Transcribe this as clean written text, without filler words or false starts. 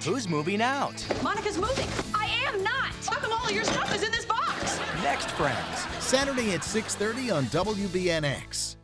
Who's moving out? Monica's moving. I am not. How come all of your stuff is in this box? Next, friends. Saturday at 6:30 on WBNX.